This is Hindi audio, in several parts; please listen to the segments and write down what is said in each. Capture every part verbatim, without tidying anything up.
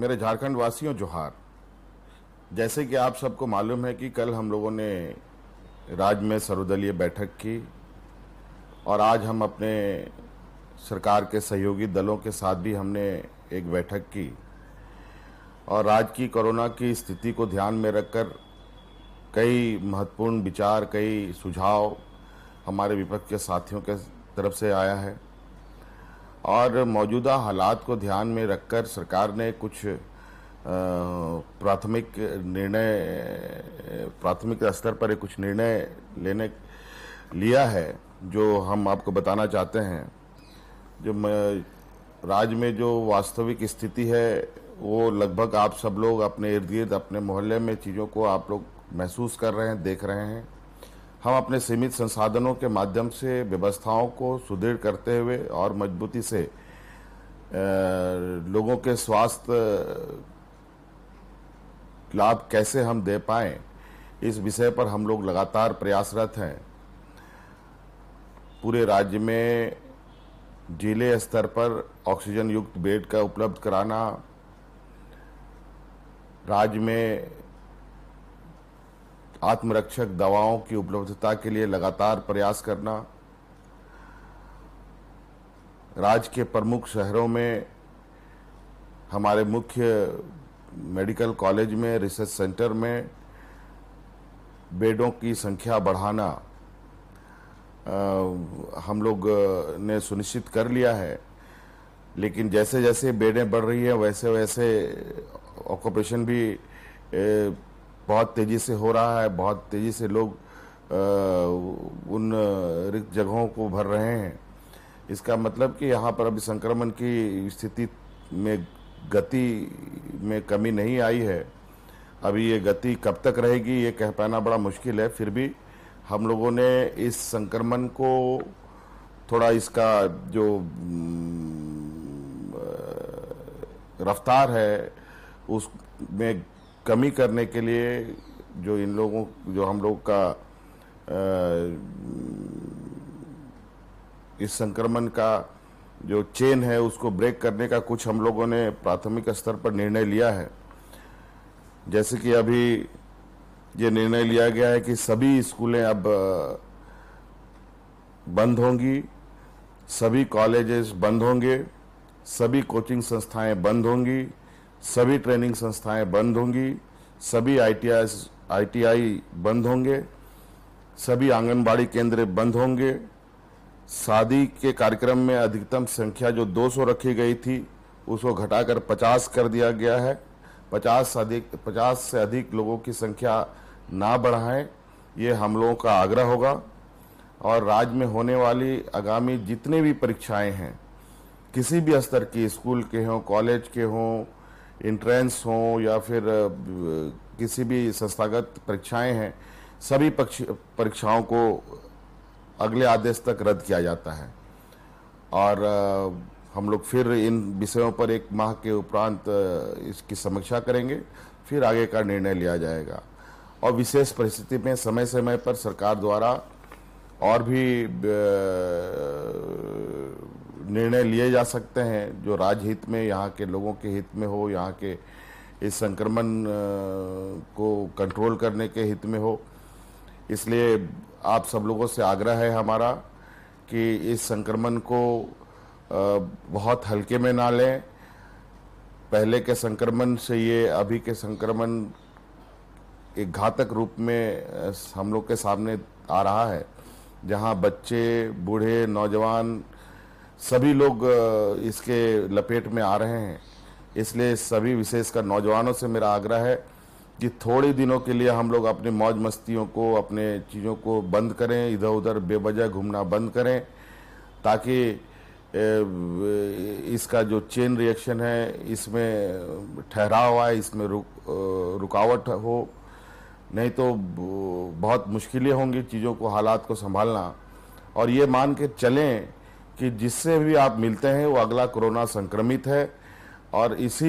मेरे झारखंड वासियों जोहार। जैसे कि आप सबको मालूम है कि कल हम लोगों ने राज्य में सर्वदलीय बैठक की और आज हम अपने सरकार के सहयोगी दलों के साथ भी हमने एक बैठक की और राज्य की कोरोना की स्थिति को ध्यान में रखकर कई महत्वपूर्ण विचार, कई सुझाव हमारे विपक्ष के साथियों के तरफ से आया है और मौजूदा हालात को ध्यान में रखकर सरकार ने कुछ प्राथमिक निर्णय प्राथमिक स्तर पर कुछ निर्णय लेने लिया है जो हम आपको बताना चाहते हैं। जो राज्य में जो वास्तविक स्थिति है वो लगभग आप सब लोग अपने इर्द गिर्द, अपने मोहल्ले में चीज़ों को आप लोग महसूस कर रहे हैं, देख रहे हैं। हम अपने सीमित संसाधनों के माध्यम से व्यवस्थाओं को सुदृढ़ करते हुए और मजबूती से लोगों के स्वास्थ्य लाभ कैसे हम दे पाएं, इस विषय पर हम लोग लगातार प्रयासरत हैं। पूरे राज्य में जिले स्तर पर ऑक्सीजन युक्त बेड का उपलब्ध कराना, राज्य में आत्मरक्षक दवाओं की उपलब्धता के लिए लगातार प्रयास करना, राज्य के प्रमुख शहरों में हमारे मुख्य मेडिकल कॉलेज में, रिसर्च सेंटर में बेडों की संख्या बढ़ाना आ, हम लोग ने सुनिश्चित कर लिया है। लेकिन जैसे जैसे बेडें बढ़ रही हैं वैसे वैसे ऑक्यूपेशन भी ए, बहुत तेज़ी से हो रहा है। बहुत तेज़ी से लोग आ, उन रिक्त जगहों को भर रहे हैं। इसका मतलब कि यहाँ पर अभी संक्रमण की स्थिति में गति में कमी नहीं आई है। अभी ये गति कब तक रहेगी ये कह पाना बड़ा मुश्किल है। फिर भी हम लोगों ने इस संक्रमण को थोड़ा, इसका जो रफ्तार है उसमें कमी करने के लिए, जो इन लोगों जो हम लोग का इस संक्रमण का जो चेन है उसको ब्रेक करने का कुछ हम लोगों ने प्राथमिक स्तर पर निर्णय लिया है। जैसे कि अभी ये निर्णय लिया गया है कि सभी स्कूलें अब बंद होंगी, सभी कॉलेजेस बंद होंगे, सभी कोचिंग संस्थाएं बंद होंगी, सभी ट्रेनिंग संस्थाएं बंद होंगी, सभी आईटीआई आईटीआई बंद होंगे, सभी आंगनबाड़ी केंद्र बंद होंगे। शादी के कार्यक्रम में अधिकतम संख्या जो दो सौ रखी गई थी उसको घटाकर पचास कर दिया गया है। पचास से अधिक पचास से अधिक लोगों की संख्या ना बढ़ाएं, ये हम लोगों का आग्रह होगा। और राज्य में होने वाली आगामी जितने भी परीक्षाएं हैं, किसी भी स्तर की, स्कूल के हों, कॉलेज के हों, इंट्रेंस हों या फिर किसी भी संस्थागत परीक्षाएं हैं, सभी परीक्षाओं को अगले आदेश तक रद्द किया जाता है। और हम लोग फिर इन विषयों पर एक माह के उपरांत इसकी समीक्षा करेंगे, फिर आगे का निर्णय लिया जाएगा। और विशेष परिस्थिति में समय समय पर सरकार द्वारा और भी निर्णय लिए जा सकते हैं जो राज्य हित में, यहाँ के लोगों के हित में हो, यहाँ के इस संक्रमण को कंट्रोल करने के हित में हो। इसलिए आप सब लोगों से आग्रह है हमारा कि इस संक्रमण को बहुत हल्के में ना लें। पहले के संक्रमण से ये अभी के संक्रमण एक घातक रूप में हम लोग के सामने आ रहा है, जहां बच्चे, बूढ़े, नौजवान सभी लोग इसके लपेट में आ रहे हैं। इसलिए सभी, विशेषकर नौजवानों से मेरा आग्रह है कि थोड़े दिनों के लिए हम लोग अपनी मौज मस्तियों को, अपने चीज़ों को बंद करें, इधर उधर बेवजह घूमना बंद करें, ताकि इसका जो चेन रिएक्शन है इसमें ठहराव आए, इसमें रुक रुकावट हो। नहीं तो बहुत मुश्किलें होंगी चीज़ों को, हालात को संभालना। और ये मान के चलें कि जिससे भी आप मिलते हैं वो अगला कोरोना संक्रमित है, और इसी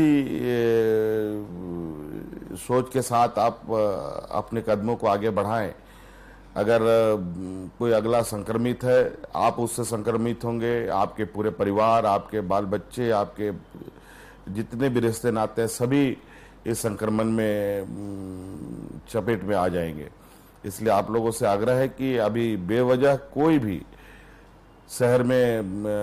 सोच के साथ आप अपने कदमों को आगे बढ़ाएं। अगर कोई अगला संक्रमित है, आप उससे संक्रमित होंगे, आपके पूरे परिवार, आपके बाल बच्चे, आपके जितने भी रिश्ते नाते हैं सभी इस संक्रमण में चपेट में आ जाएंगे। इसलिए आप लोगों से आग्रह है कि अभी बेवजह कोई भी शहर में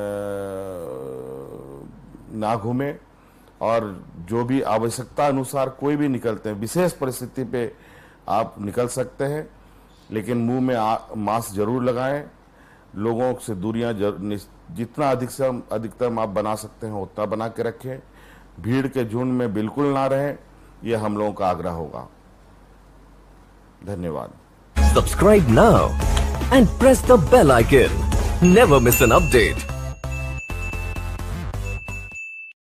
ना घूमे, और जो भी आवश्यकता अनुसार कोई भी निकलते हैं, विशेष परिस्थिति पे आप निकल सकते हैं, लेकिन मुंह में मास्क जरूर लगाएं। लोगों से दूरियां जितना अधिक से अधिकतम आप बना सकते हैं उतना बना के रखें। भीड़ के झुंड में बिल्कुल ना रहें, यह हम लोगों का आग्रह होगा। धन्यवाद। Subscribe now and press the bell icon. Never miss an update.